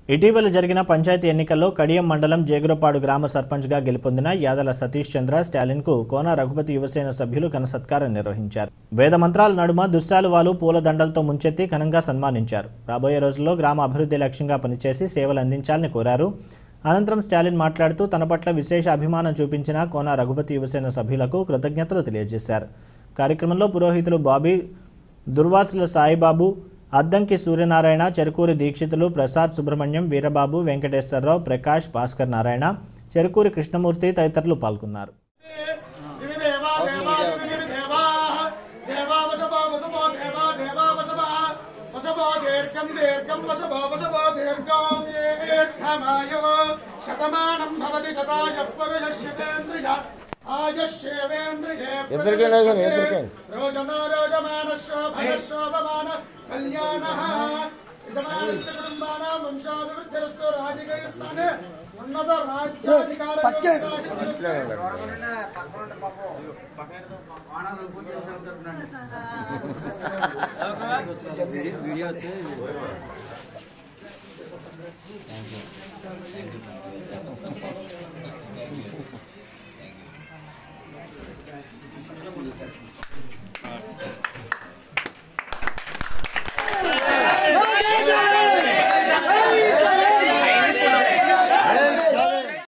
ఇటీవల జరిగిన పంచాయతీ ఎన్నికల్లో కడియం మండలం జేగురపాడు గ్రామ సర్పంచ్గా గెలుపొందిన యాదల సతీష్ చంద్ర స్టాలిన్కు కోన రఘుపతి యువసేన సభ్యులు ఘన సత్కారం నిర్వహించారు. వేద మంత్రాల నడుమ దుశ్శాలువాలు పూల దండలతో ముంచెత్తి ఘనంగా సన్మానించారు. రాబోయే రోజుల్లో గ్రామ అభివృద్ధి లక్ష్యంగా పనిచేసి సేవలు అందించాలని కోరారు. అనంతరం స్టాలిన్ మాట్లాడుతూ తన పట్ల విశేష అభిమానం చూపించిన కోన రఘుపతి యువసేన సభ్యులకు కృతజ్ఞతలు తెలియజేశారు. కార్యక్రమంలో పురోహితులు బాబీ, దుర్వాసుల సాయిబాబు, అద్దంకి సూర్యనారాయణ, చెరుకూరి దీక్షితులు, ప్రసాద్ సుబ్రహ్మణ్యం, వీరబాబు, వెంకటేశ్వరరావు, ప్రకాష్, భాస్కర్ నారాయణ, చెరుకూరి కృష్ణమూర్తి తదితరులు పాల్గొన్నారు. Thank you.